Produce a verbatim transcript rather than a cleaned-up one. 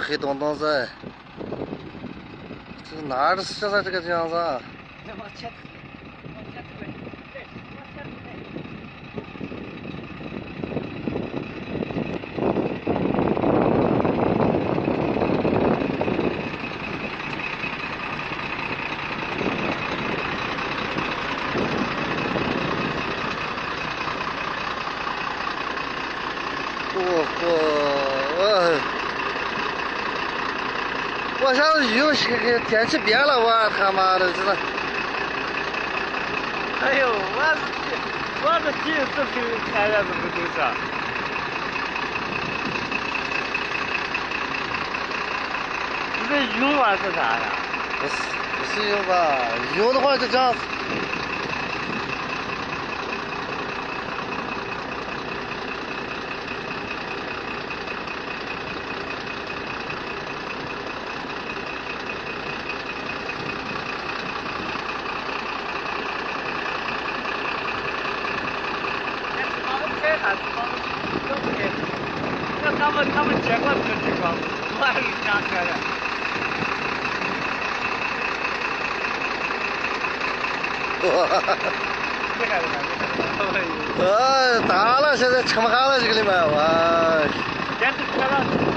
黑洞洞子，这哪儿的现在这个样子啊？ 再往前推，往前推，对，往前推。 我我我现在雨给天气变了，我他妈的真的。 哎呦，我是我是第一次听看见这个东西。你这晕啊是啥呀？ 不是不是晕吧？晕的话就这样子。 那他们他们见过这个情况，我还是瞎开的。 哇！ 厉害了吧？ 呃，大了，现在撑不下了这个里面，哇！ 简直开了。